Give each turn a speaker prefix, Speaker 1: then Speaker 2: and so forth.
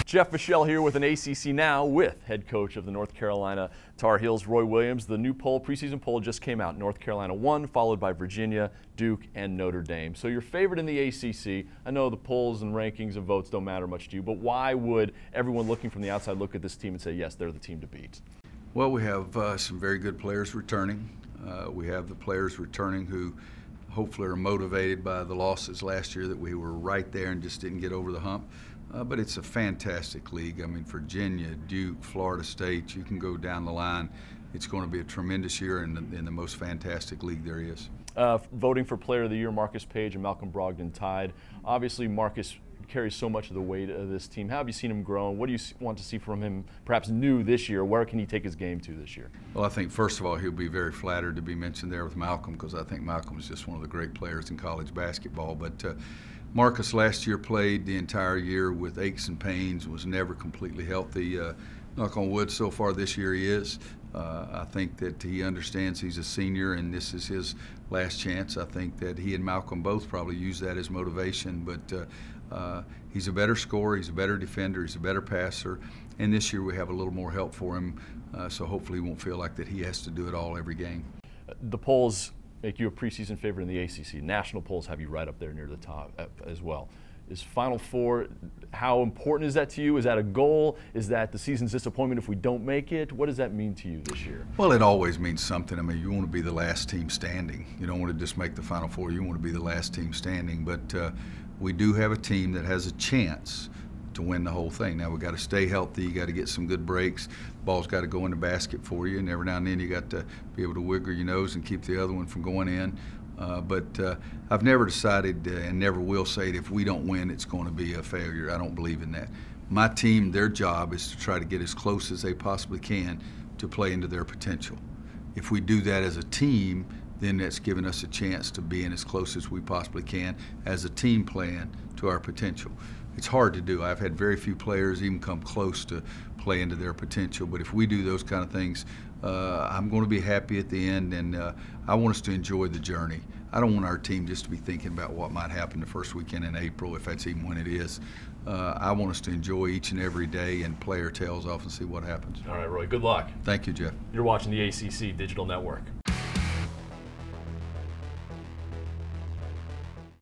Speaker 1: Jeff Fischel here with an ACC Now with head coach of the North Carolina Tar Heels, Roy Williams. The new poll, preseason poll, just came out. North Carolina won, followed by Virginia, Duke, and Notre Dame. So you're favored in the ACC. I know the polls and rankings and votes don't matter much to you, but why would everyone looking from the outside look at this team and say, yes, they're the team to beat?
Speaker 2: Well, we have some very good players returning. We have the players returning who hopefully are motivated by the losses last year that we were right there and just didn't get over the hump. But it's a fantastic league. I mean, Virginia, Duke, Florida State, you can go down the line. It's going to be a tremendous year in the most fantastic league there is.
Speaker 1: Voting for Player of the Year, Marcus Paige and Malcolm Brogdon tied. Obviously, Marcus carries so much of the weight of this team. How have you seen him grow? What do you want to see from him, perhaps new this year? Where can he take his game to this year?
Speaker 2: Well, I think, first of all, he'll be very flattered to be mentioned there with Malcolm, because I think Malcolm is just one of the great players in college basketball. But Marcus last year played the entire year with aches and pains, was never completely healthy. Knock on wood, so far this year he is. I think that he understands he's a senior and this is his last chance. I think that he and Malcolm both probably use that as motivation, but he's a better scorer, he's a better defender, he's a better passer, and this year we have a little more help for him, so hopefully he won't feel like that he has to do it all every game.
Speaker 1: The polls make you a preseason favorite in the ACC. National polls have you right up there near the top as well. Is Final Four, how important is that to you? Is that a goal? Is that the season's disappointment if we don't make it? What does that mean to you this year?
Speaker 2: Well, it always means something. I mean, you want to be the last team standing. You don't want to just make the Final Four. You want to be the last team standing. But we do have a team that has a chance to win the whole thing. Now, we've got to stay healthy. You got to get some good breaks. The ball's got to go in the basket for you, and every now and then you got to be able to wiggle your nose and keep the other one from going in. But I've never decided and never will say that if we don't win, it's going to be a failure. I don't believe in that. My team, their job is to try to get as close as they possibly can to play into their potential. If we do that as a team, then that's given us a chance to be in as close as we possibly can as a team playing to our potential. It's hard to do. I've had very few players even come close to play into their potential, but if we do those kind of things, I'm going to be happy at the end, and I want us to enjoy the journey. I don't want our team just to be thinking about what might happen the first weekend in April, if that's even when it is. I want us to enjoy each and every day and play our tails off and see what happens.
Speaker 1: All right, Roy, good luck.
Speaker 2: Thank you, Jeff.
Speaker 1: You're watching the ACC Digital Network.